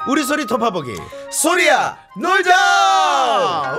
우리 소리 토파보기 소리야 놀자.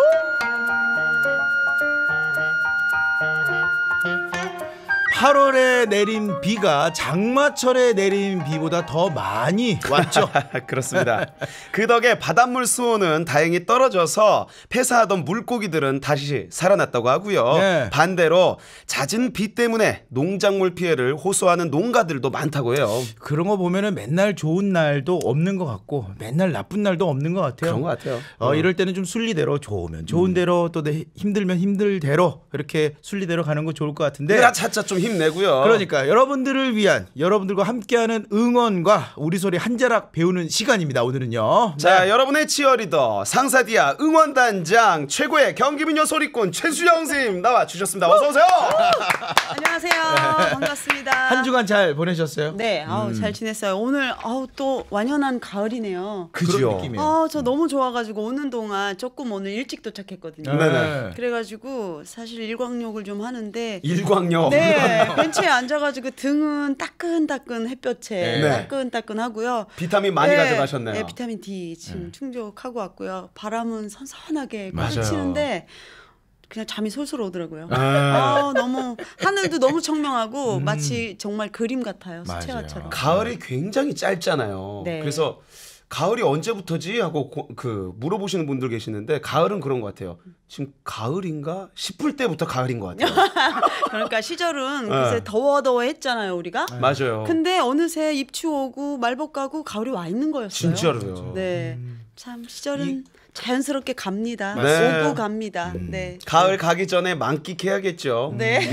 8월에 내린 비가 장마철에 내린 비보다 더 많이 왔죠. 그렇습니다. 그 덕에 바닷물 수온은 다행히 떨어져서 폐사하던 물고기들은 다시 살아났다고 하고요. 네. 반대로 잦은 비 때문에 농작물 피해를 호소하는 농가들도 많다고 해요. 그런 거 보면은 맨날 좋은 날도 없는 것 같고 맨날 나쁜 날도 없는 것 같아요. 그런 것 같아요. 이럴 때는 좀 순리대로 좋으면 좋은 대로 또 힘들면 힘들대로 이렇게 순리대로 가는 거 좋을 것 같은데. 차차 좀 힘내고요. 그러니까 여러분들을 위한 여러분들과 함께하는 응원과 우리 소리 한 자락 배우는 시간입니다. 오늘은요. 자, 네. 여러분의 치어리더 상사디아 응원단장 최고의 경기민요 소리꾼 최수영 선생님 나와 주셨습니다. 어서 오세요. 안녕하세요. 반갑습니다. 한 주간 잘 보내셨어요? 네, 잘 지냈어요. 오늘 또 완연한 가을이네요. 그런 느낌이에요. 저 너무 좋아가지고 오는 동안 조금 오늘 일찍 도착했거든요. 네네. 그래가지고 사실 일광욕을 좀 하는데 일광욕. 네, 벤치에 앉아가지고 등은 따끈따끈 햇볕에 네. 따끈따끈하고요. 비타민 많이 가져가셨네요. 네, 비타민 D 지금 충족하고 왔고요. 바람은 선선하게 맞아요. 치는데 그냥 잠이 솔솔 오더라고요. 아. 너무 하늘도 너무 청명하고 마치 정말 그림 같아요. 맞아요. 수채화처럼. 가을이 굉장히 짧잖아요. 네. 그래서 가을이 언제부터지 하고 물어보시는 분들 계시는데 가을은 그런 것 같아요. 지금 가을인가 싶을 때부터 가을인 것 같아요. 그러니까 시절은 글쎄 더워했잖아요 우리가. 맞아요. 근데 어느새 입추 오고 말복 가고 가을이 와 있는 거였어요. 진짜로요. 네, 참 시절은 자연스럽게 갑니다. 네. 오고 갑니다. 네. 가을 가기 전에 만끽해야겠죠. 네.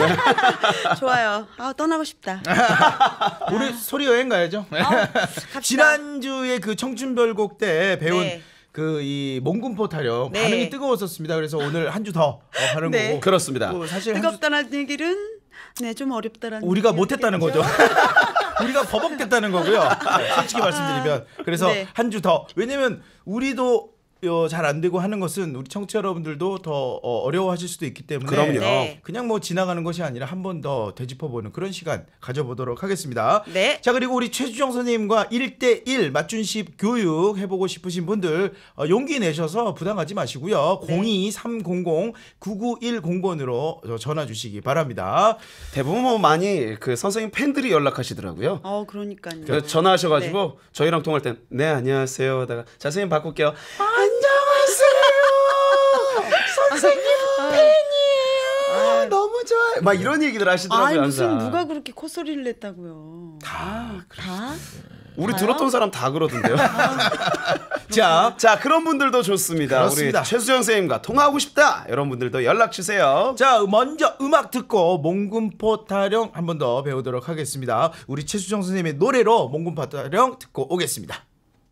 좋아요. 떠나고 싶다. 우리 소리 여행 가야죠. 갑시다. 지난주에 그 청춘별곡 때 배운 네. 그 이 몽군포 타령 네. 반응이 뜨거웠었습니다. 그래서 오늘 한 주 더 하는 네. 거고. 그렇습니다. 또 사실 한 주 뜨겁다는 얘기는 좀 어렵다라는 우리가 얘기였겠죠? 못했다는 거죠. 우리가 버벅댔다는 거고요. 솔직히 말씀드리면. 그래서 네. 한 주 더. 왜냐면 우리도 잘 안 되고 하는 것은 우리 청취자 여러분들도 더 어려워하실 수도 있기 때문에 그럼요. 네. 그냥 뭐 지나가는 것이 아니라 한 번 더 되짚어보는 그런 시간 가져보도록 하겠습니다. 네. 자, 그리고 우리 최수정 선생님과 1대1 맞춤식 교육 해보고 싶으신 분들 용기 내셔서 부담 갖지 마시고요. 네. 02-300-9910번으로 전화 주시기 바랍니다. 대부분 많이 그 선생님 팬들이 연락하시더라고요. 그러니까요. 그래서 전화하셔가지고 저희랑 통화할 땐 네 안녕하세요 하다가 자 선생님 바꿀게요. 선생님 팬이에요. 너무 좋아요. 막 이런 얘기들 하시더라고요. 무슨 항상. 누가 그렇게 콧소리를 냈다고요. 다? 우리 다요? 들었던 사람 다 그러던데요. 자, 그런 분들도 좋습니다. 그렇습니다. 우리 최수영 선생님과 통화하고 싶다. 이런 분들도 연락 주세요. 자, 먼저 음악 듣고 몽군포 타령 한 번 더 배우도록 하겠습니다. 우리 최수정 선생님의 노래로 몽군포 타령 듣고 오겠습니다.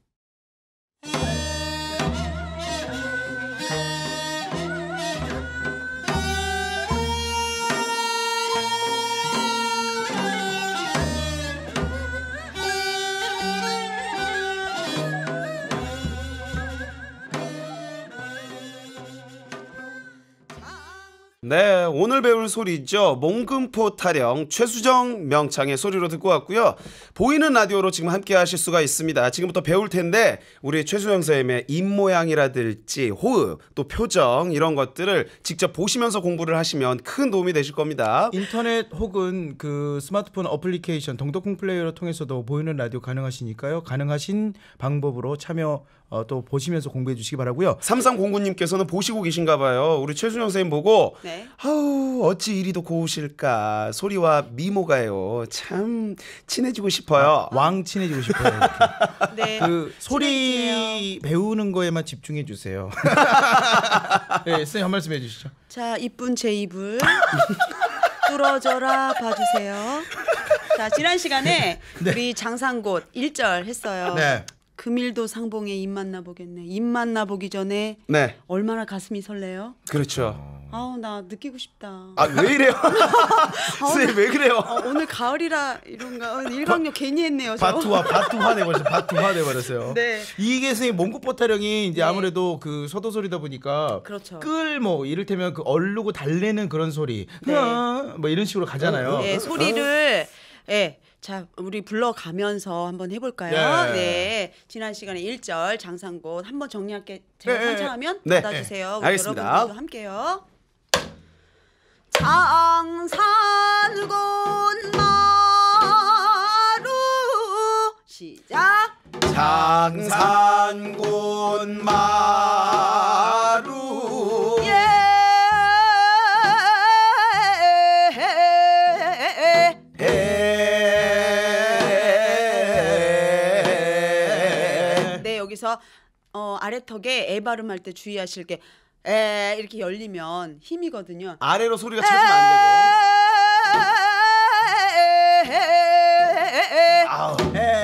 네, 오늘 배울 소리죠. 몽금포 타령 최수정 명창의 소리로 듣고 왔고요. 보이는 라디오로 지금 함께 하실 수가 있습니다. 지금부터 배울 텐데 우리 최수정 선생님의 입모양이라든지 호흡, 또 표정 이런 것들을 직접 보시면서 공부를 하시면 큰 도움이 되실 겁니다. 인터넷 혹은 그 스마트폰 어플리케이션 동덕콩 플레이어를 통해서도 보이는 라디오 가능하시니까요. 가능하신 방법으로 참여 또 보시면서 공부해 주시기 바라고요. 3309님께서는 보시고 계신가 봐요. 우리 최수정 선생님 보고 네. 아우 어찌 이리도 고우실까. 소리와 미모가요. 참 친해지고 싶어요. 왕 친해지고 싶어요. 네. 그 소리 친해지네요. 배우는 거에만 집중해 주세요. 네, 선생님 한 말씀 해주시죠. 자, 이쁜 제 입을 뚫어져라 봐주세요. 자, 지난 시간에 우리 장상곶 1절 했어요. 네. 금일도 상봉에 입 만나보겠네. 입 만나보기 전에 네, 얼마나 가슴이 설레요? 그렇죠. 나 느끼고 싶다. 왜 이래요? 선생님 왜 그래요? 오늘 가을이라 이런가? 일광욕 괜히 했네요. 저. 바투화 내버렸어요. 바투화 내버렸어요. 네. 이게 선생님 몽구포 타령이 이제 네. 아무래도 그 서도 소리다 보니까 그렇죠. 뭐 이를테면 그 얼르고 달래는 그런 소리, 네. 뭐 이런 식으로 가잖아요. 네, 소리를 자, 우리 불러가면서 한번 해볼까요? 예. 네. 지난 시간에 1절 장상곳 한번 정리할게. 제가 네. 선창하면 네. 받아주세요. 우리 알겠습니다. 여러분들도 함께요. 장산곳 마루 시작. 장산곳 마루 예. 네, 여기서 아래턱에 에 발음할 때 주의하실 게 에 이렇게 열리면 힘이거든요. 아래로 소리가 쳐지면 안 되고 아우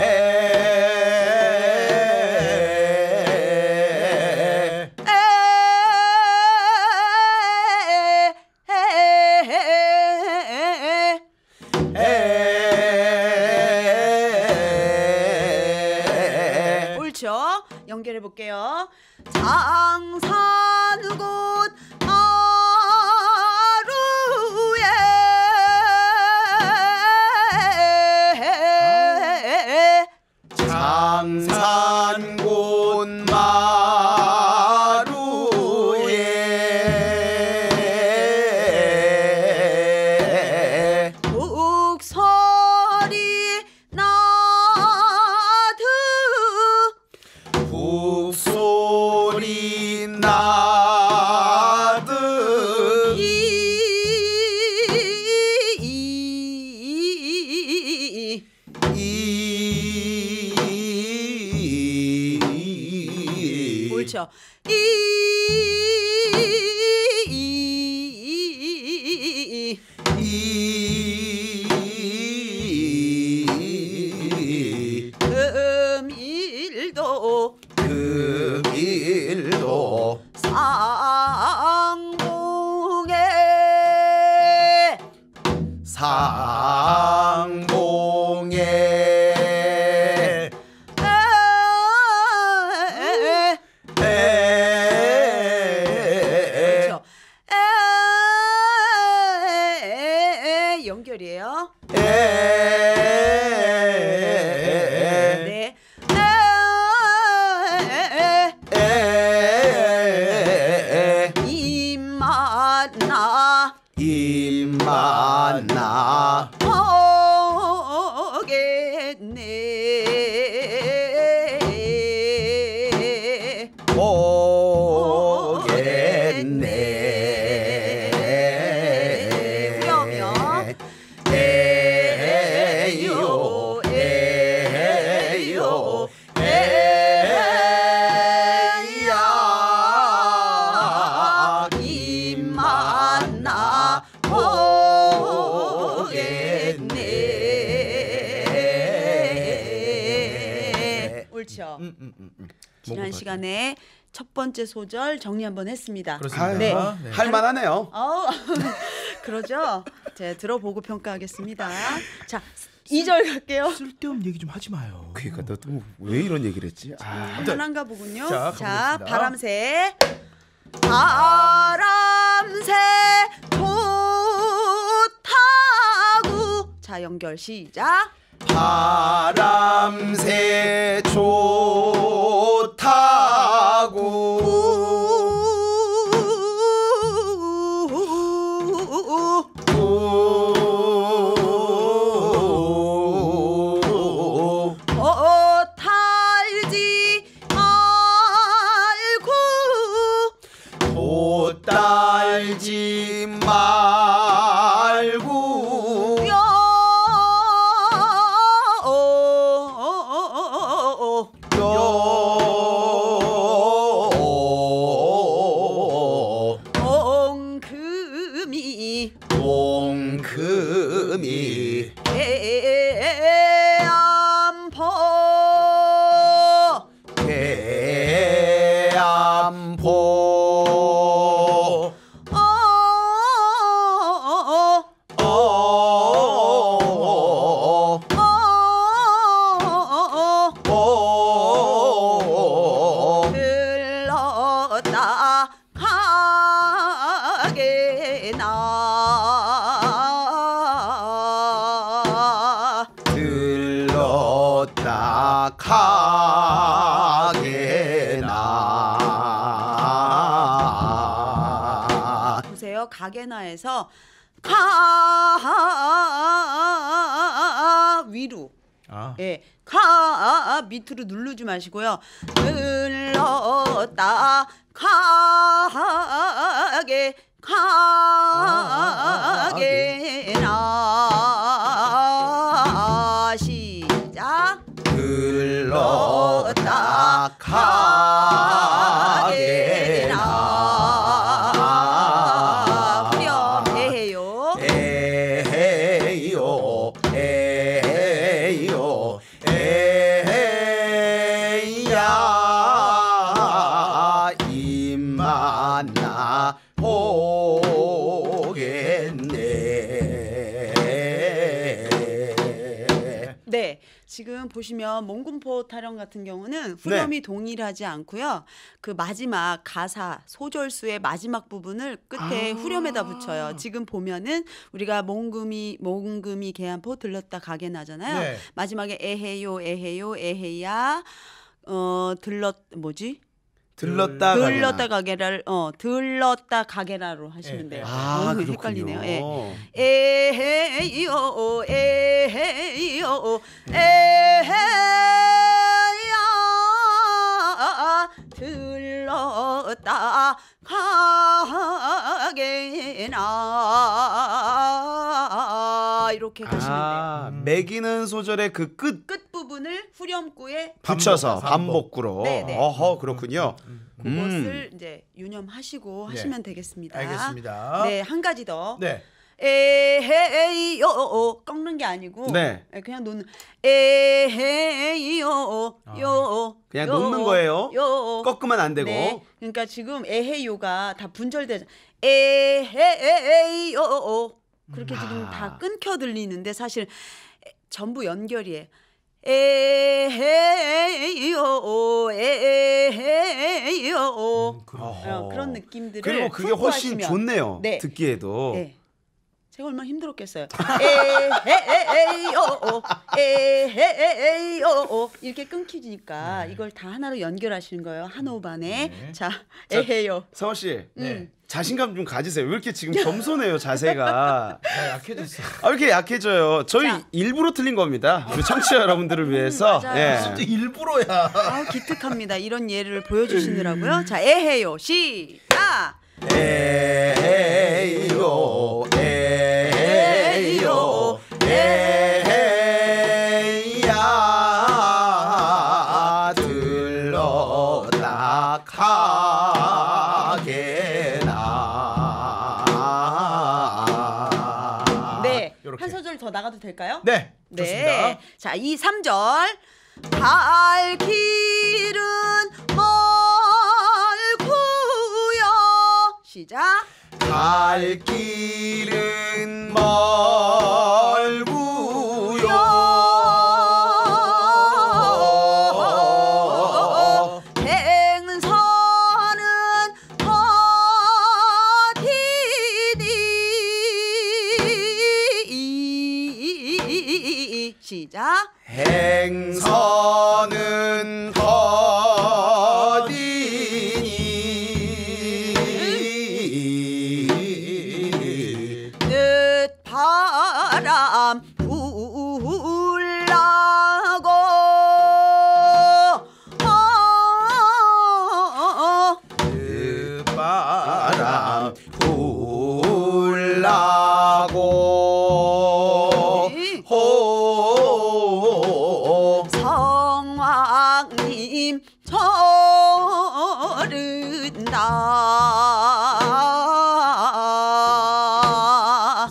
옳죠? 연결해 볼게요. 장산곳 마루에 장산곳 마루에 북소리 나드 북소리 나듯 옳죠. 금일도 금일도 상봉에 상봉에 그렇죠. 연결이에요. 네. 입만나 입만나 오겠네. 오겠네 그러면 에요 에요 에야 입만나 오겠네. 옳죠. 지난 시간에 첫 번째 소절 정리 한번 했습니다. 그렇습니다. 네. 네. 할만하네요. 그러죠. 제가 들어보고 평가하겠습니다. 자, 2절 갈게요. 쓸데없는 얘기 좀 하지 마요. 그러니까 너 왜 이런 얘기를 했지? 편한가 보군요. 자, 자, 가보겠습니다. 바람새. 바람새 좋다구. 자, 연결 시작. 바람새 좋다고 탈지 말고 도 딸지 말고 옹금이 동금이 해안포 해안포 들렀다 가게나 보세요. 가게나에서 위로. 예, 밑으로 누르지 마시고요. 눌렀다 가게 가게나 시작. 눌렀다 가게나 후렴 해요. 에헤요 에헤요 에헤야 입만 나 보겠네. 네, 지금 보시면 몽군포 타령 같은 경우는 후렴이 동일하지 않고요. 그 마지막 가사 소절수의 마지막 부분을 끝에 후렴에다 붙여요. 지금 보면은 우리가 몽금이 개한포 들렀다 가게 나잖아요. 네. 마지막에 에헤요 에헤요 에헤야 들렀다 들렀다 가게라로 하시면 돼요. 그렇군요. 헷갈리네요. 에헤요 에헤요 에헤야 들렀다 가게나 이렇게 가시면 돼요. 매기는 소절의 그 끝 부분을 후렴구에 붙여서 반복구로. 네. 어허, 그렇군요. 그것을 이제 유념하시고 하시면 되겠습니다. 알겠습니다. 네, 한 가지 더. 네. 에헤이요 꺾는 게 아니고 네. 그냥 놓는 에헤이요 그냥 놓는 거예요. 꺾으면 안 되고. 네. 그러니까 지금 에헤이요가 다 분절되죠. 에헤이요 그렇게 지금 다 끊겨 들리는데 사실 전부 연결이에요. 에헤이요 에헤이요 그런 느낌들을 그리고 그게 훨씬 풍부하시면. 좋네요. 네. 듣기에도. 네. 제가 얼마나 힘들었겠어요. 에헤이요 이렇게 끊기니까 이걸 다 하나로 연결하시는 거예요. 한 호흡 안에. 자, 에헤요. 서원 씨. 네. 자신감 좀 가지세요. 왜 이렇게 지금 겸손해요, 자세가. 약해졌어. 왜 이렇게 약해져요? 저희 자. 일부러 틀린 겁니다. 우리 청취자 여러분들을 위해서. 맞아요. 또 일부러야. 기특합니다. 이런 예를 보여주시느라고요. 자, 에헤요. 시작. 에헤요 에헤요 에헤야 들렀다 가게나. 네. 요렇게. 한 소절 더 나가도 될까요? 네. 좋습니다. 네. 자, 이 3절. 갈 길은 멀고요. 시작. 갈 길은 멀고요. 행선은 더디니 시작. 행선은 더디니 늦바람 불라고 그 바람 불라고 호 성왕님 저른다.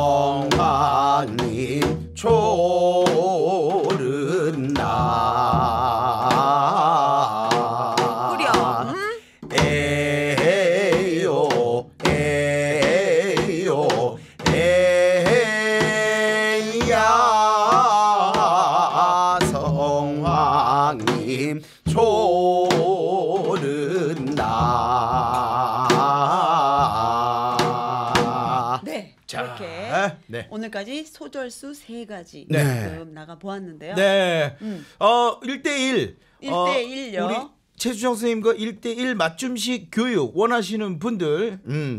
성왕님 조른다. 후렴. 에헤요 에헤요 에헤야 성왕님 조른다. 네. 자, 이렇게 네. 오늘까지 소절수 3가지 네. 지금 나가 보았는데요. 네. 1대1. 1대1요. 우리 최수정 선생님과 1대1 맞춤식 교육 원하시는 분들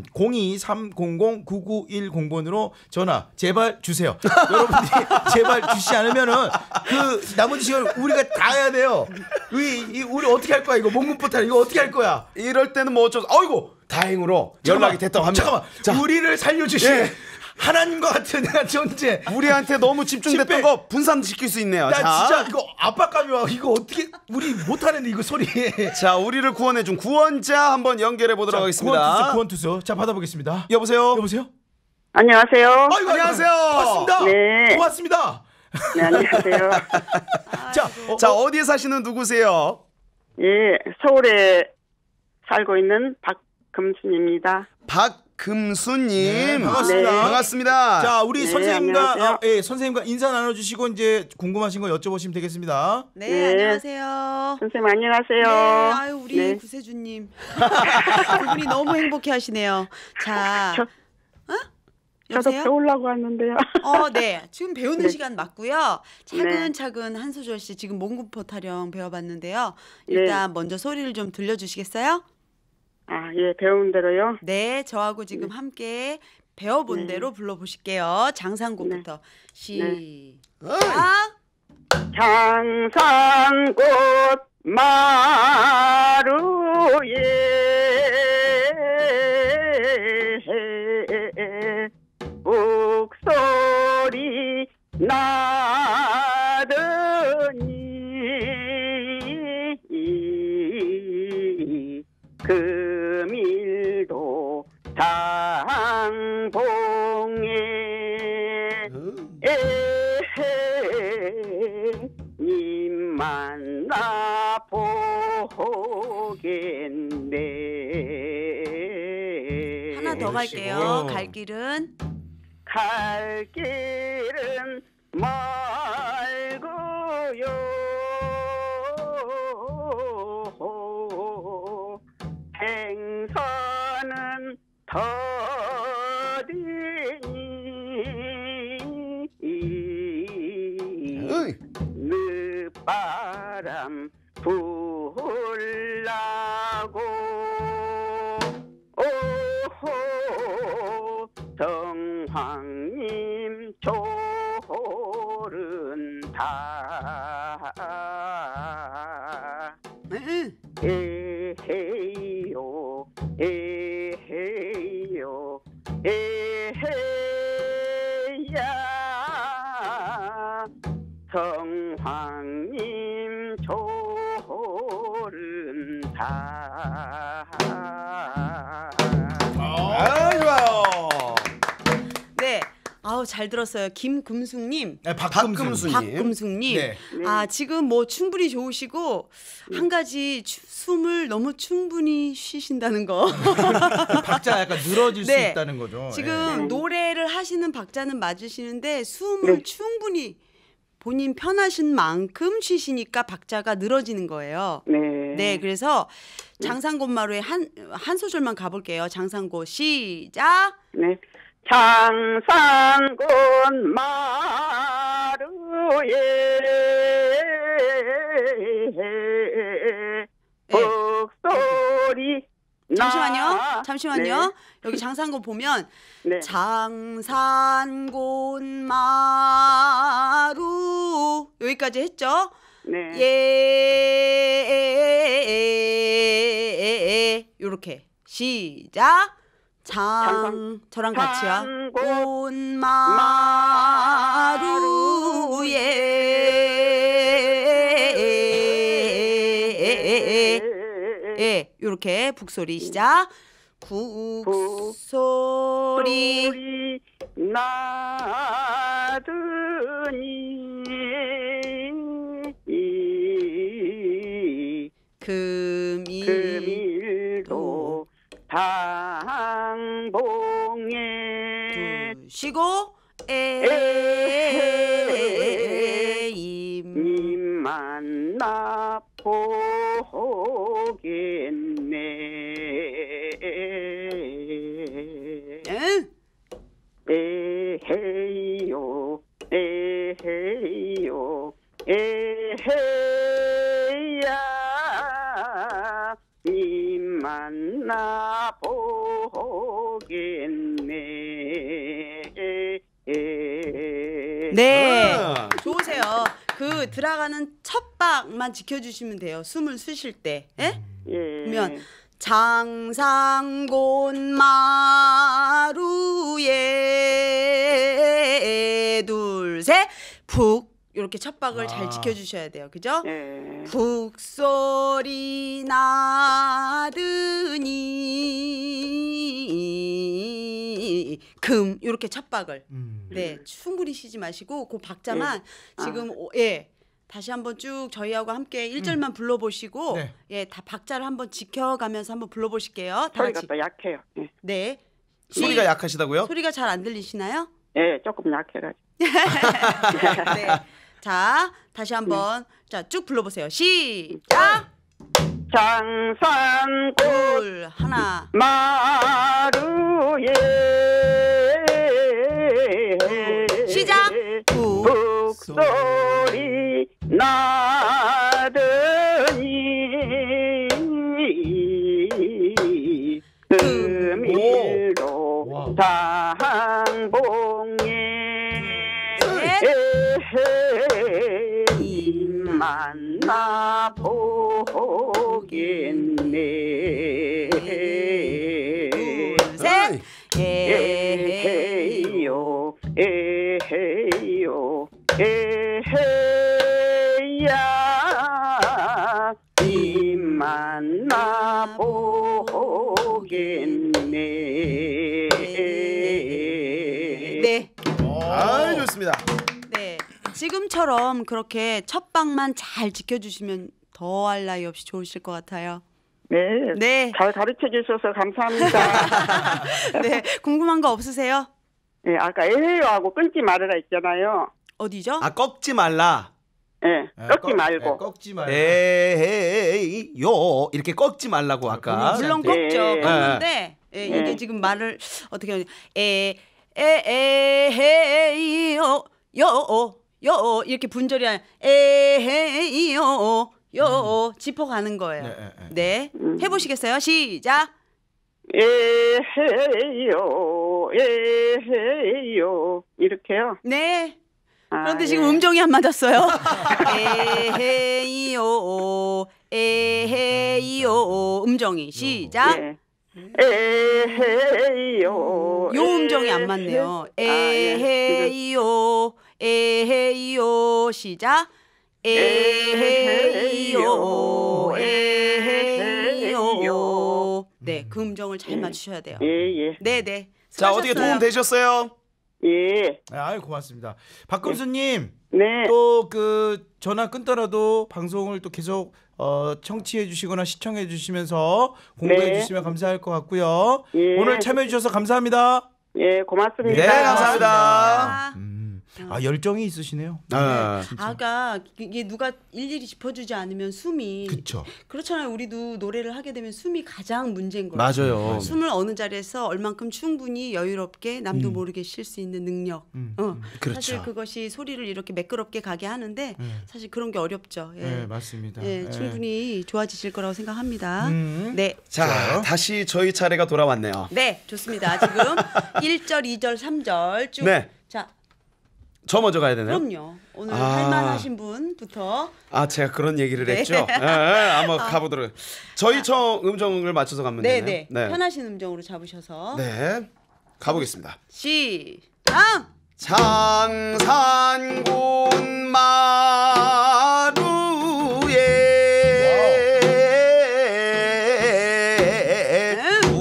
02-300-9910번으로 전화 제발 주세요. 여러분들이 제발 주시지 않으면은 그 나머지 시간 우리가 다 해야 돼요. 우리 어떻게 할 거야 이거 몽군포탈 이거 어떻게 할 거야? 이럴 때는 뭐 어쩌서 어이구 다행으로 연락이 됐다고 합니다. 잠깐만. 자, 우리를 살려주신 예. 하나님과 같은 존재. 우리한테 너무 집중됐던 집회. 거 분산시킬 수 있네요. 나 자, 진짜 이거 압박감이 와. 이거 어떻게 우리 못하는데 이거 소리. 자, 우리를 구원해준 구원자 한번 연결해 보도록 하겠습니다. 구원투수. 자 받아보겠습니다. 여보세요. 여보세요. 안녕하세요. 아이고, 안녕하세요. 고맙습니다. 네. 고맙습니다. 네, 안녕하세요. 자, 자, 어디에 사시는 누구세요? 예, 서울에 살고 있는 박금순입니다. 박금수님. 네, 반갑습니다. 네. 반갑습니다. 자, 우리 네, 선생님과 안녕하세요. 선생님과 인사 나눠주시고 이제 궁금하신 거 여쭤보시면 되겠습니다. 네, 네. 안녕하세요. 선생님 안녕하세요. 네, 아유 우리 네. 구세주님 그분이 너무 행복해하시네요. 자, 저도 여보세요? 배우려고 왔는데요. 네. 지금 배우는 네. 시간 맞고요. 차근차근 한 소절씩 지금 몽군포 타령 배워봤는데요. 일단 먼저 소리를 좀 들려주시겠어요? 아, 예, 배운 대로요. 네, 저하고 지금 함께 배워본 대로 불러보실게요. 장상곡부터 시작. 장산꽃 마루에 목소리 나더니 금일도 장봉에 님 만나 보겠네. 하나 더 갈게요. 갈 길은 갈 길은 멀고요. 행선은 더디니 늦바람 불라고 오호 정황님 조른다 에헤요 에헤요 에헤야 성황님 조른다. 아, 좋아요. 네. 아우 잘 들었어요. 김금숙님, 네, 박금수님. 박금숙님. 네. 아 지금 뭐 충분히 좋으시고 한 가지 숨을 너무 충분히 쉬신다는 거. 박자 약간 늘어질 수 네. 있다는 거죠. 지금 노래를 하시는 박자는 맞으시는데 숨을 충분히 본인 편하신 만큼 쉬시니까 박자가 늘어지는 거예요. 네. 네, 그래서 장상곶마루에 한 소절만 가볼게요. 장상곶 시작. 네. 장산꽃 마루에 목소리 잠시만요. 네. 여기 장상곶 보면 네. 장산곶 마루 여기까지 했죠? 네. 예, 요렇게 시작. 저랑 같이요. 장산곶 마루에 요렇게 북소리 시작. 국소리 나더니 금일도 당봉에 쉬고 님 만나 보겠네. 에헤요 에헤요 에헤야 네. 아. 좋으세요. 그 들어가는 첫 박만 지켜주시면 돼요. 숨을 쉬실 때. 예? 예. 그러면 장상곤 마루에 둘셋 푹 이렇게 첫 박을 잘 지켜주셔야 돼요. 그죠? 예. 북소리 나더니 금 이렇게 첫 박을 네 충분히 쉬지 마시고 그 박자만 지금 다시 한번 쭉 저희하고 함께 1절만 불러보시고 네. 다 박자를 한번 지켜가면서 한번 불러보실게요. 다 소리가 같이. 또 약해요. 예. 네. 소리가 약하시다고요? 소리가 잘 안 들리시나요? 예, 조금 약해가지고. 네. 자, 다시 한번 자, 쭉 불러보세요. 시작. 장산꽃 둘, 하나. 마루에 시작. 북소리 나더니 금일로 당봉에 만나 보겠네. 둘, 셋. 에헤요 에헤요 에헤야 이 만나 보겠네. 네. 아, 좋습니다. 네. 지금처럼 그렇게 첫 방만 잘 지켜주시면 더할 나위 없이 좋으실 것 같아요. 네. 네. 잘 가르쳐 주셔서 감사합니다. 네. 궁금한 거 없으세요? 네, 아까 에헤요 하고 끊지 말으라 했잖아요. 어디죠? 아, 꺾지 말라. 네, 꺾지 말고. 꺾지 말고. 에헤이 요 이렇게 꺾지 말라고 아까. 물론 네. 꺾죠. 네. 꺾는데 이게 지금 말을 어떻게 하냐. 에헤이요 요 이렇게 분절이 아니라 에헤이요 요 짚어가는 거예요. 네. 해보시겠어요? 시작. 에헤요 에헤요 이렇게요. 네. 그런데 아, 지금 예. 음정이 안 맞았어요. 에헤이요 에헤이요 음정이 시작. 예. 에헤요 요 음정이 안 맞네요. 에헤이요 에헤이요 시작. 에헤이요 에헤이요. 네, 그 음정을 잘 맞추셔야 돼요. 예예. 네, 네. 자, 어떻게 도움 되셨어요? 예. 아유 고맙습니다. 박금수님 네. 또 그 전화 끊더라도 방송을 또 계속 청취해 주시거나 시청해 주시면서 공부해 네. 주시면 감사할 것 같고요. 예. 오늘 참여해 주셔서 감사합니다. 예, 고맙습니다. 네, 감사합니다. 아 열정이 있으시네요. 아, 아까 이게 누가 일일이 짚어주지 않으면 숨이 그쵸. 그렇잖아요. 우리도 노래를 하게 되면 숨이 가장 문제인 거예요. 맞아요. 숨을 어느 자리에서 얼만큼 충분히 여유롭게 남도 모르게 쉴 수 있는 능력. 그렇죠. 사실 그것이 소리를 이렇게 매끄럽게 가게 하는데 사실 그런 게 어렵죠. 예. 네 맞습니다. 예, 예. 충분히 좋아지실 거라고 생각합니다. 네. 자, 좋아요. 다시 저희 차례가 돌아왔네요. 네, 좋습니다. 지금 1절, 2절, 3절 쭉. 네. 자, 저 먼저 가야 되나요? 그럼요. 오늘 아. 할만하신 분부터. 아, 제가 그런 얘기를 네. 했죠. 한번 가보도록. 저희 음정을 맞춰서 가면 네, 되나요? 네. 편하신 음정으로 잡으셔서. 네. 가보겠습니다. 시작. 장산군 마루에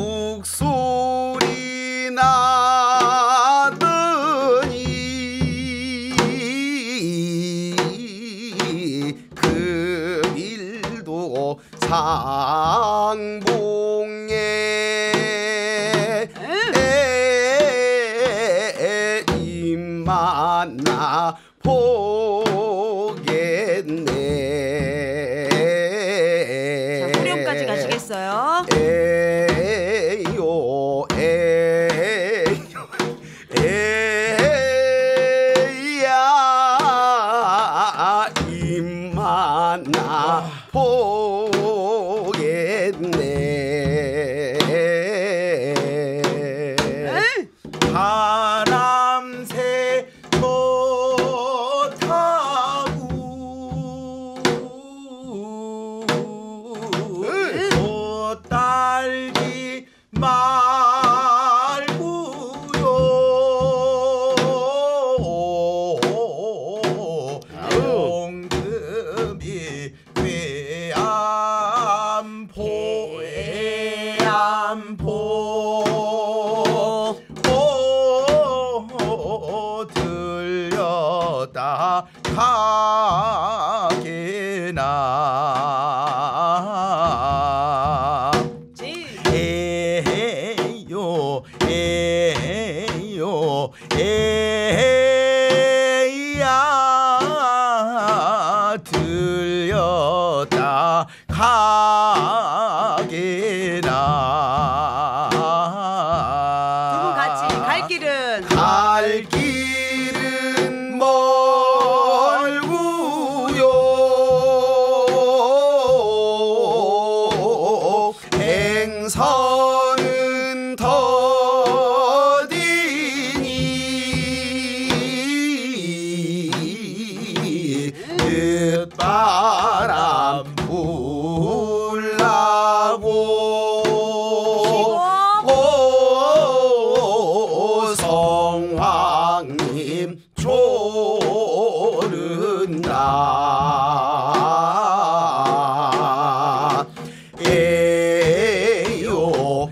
북소리 나더니 그 일도 상봉에 만나 보겠네. 자, 후렴까지 가시겠어요? 에요 에요 에야 임만나 보겠네. 바람새 소리 들렸다 가게나 에요 에요 에야 들렸다 가게나 두 분 같이 갈 길은 갈 길은 멀고요 행선은 더디니 늦바람 불라고 성황님 조른다 에요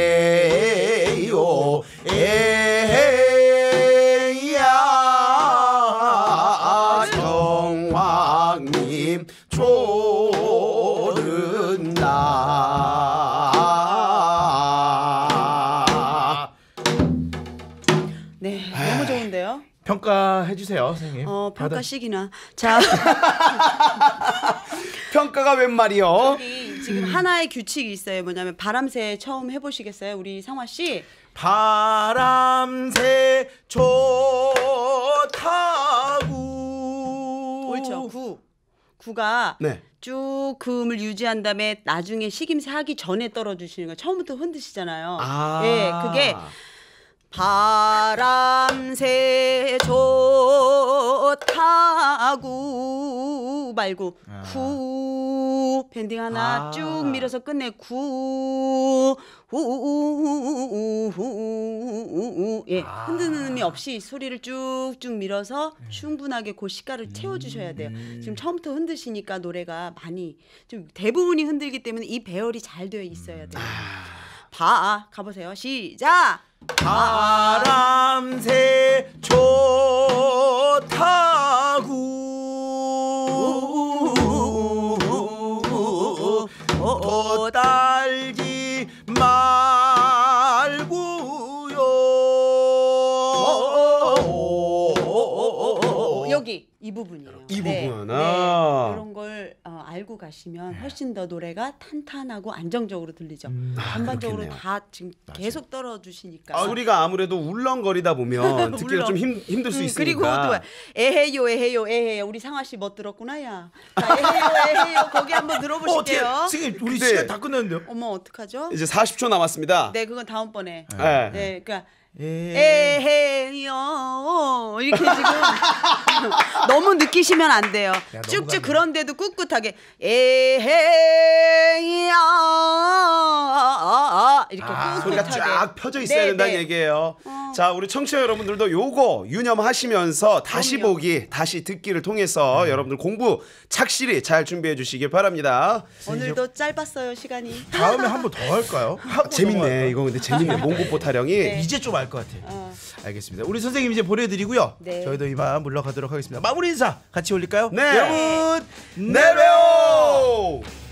에요 에야 성황님 조른다 네 너무 좋은데요. 평가해 주세요, 선생님. 평가식이나 자 평가가 웬 말이요? 여기 지금 하나의 규칙이 있어요. 뭐냐면 바람새 처음 해보시겠어요, 우리 상화 씨? 바람새 좋다구 옳죠. 구가 네. 쭉 그음을 유지한 다음에 나중에 식임새 하기 전에 떨어주시는 거. 처음부터 흔드시잖아요. 아. 예, 그게 바람새 좋다구 말고 구 밴딩 하나 쭉 밀어서 끝내 구 예, 흔드는 음이 없이 소리를 쭉쭉 밀어서 충분하게 그 시가를 채워주셔야 돼요. 지금 처음부터 흔드시니까 노래가 많이 좀 대부분이 흔들기 때문에 이 배열이 잘 되어 있어야 돼요. 가보세요. 시작. 바람새 좋다구 도달지 말고요 여기 이 부분이에요. 이 부분. 이런 걸 알고 가시면 훨씬 더 노래가 탄탄하고 안정적으로 들리죠. 전반적으로 그렇겠네요. 다 지금 계속 떨어주시니까. 우리가 아무래도 울렁거리다 보면 듣기가 좀 힘들 수 있으니까. 그리고 또 에헤요 에헤요 에헤요 우리 상화 씨 뭐 들었구나야. 자, 에헤요 에헤요 거기 한번 들어보실게요. 선생님 우리 근데- 시간 다 끝났는데요. 어머 어떡하죠? 이제 40초 남았습니다. 네 그건 다음번에. 네. 네 그러니까 예. 에헤요 이렇게 지금 너무 느끼시면 안 돼요. 쭉쭉 그런데도 꿋꿋하게 에헤야 이렇게 꿋꿋하게 소리가 쫙 펴져 있어야 네, 된다는 네. 얘기예요. 자, 우리 청취자 여러분들도 요거 유념하시면서 다시 그럼요. 보기, 다시 듣기를 통해서 여러분들 공부 착실히 잘 준비해 주시길 바랍니다. 오늘도 짧았어요 시간이. 다음에 한 번 더 할까요? 하고 재밌네. 넘어갈까요? 이거 근데 재밌네. 몽고포 타령이. 네. 이제 좀 알 것 같아. 알겠습니다. 우리 선생님 이제 보내드리고요. 네. 저희도 이만 물러가도록 하겠습니다. 마무리 인사 같이 올릴까요? 네. 여러분 내려!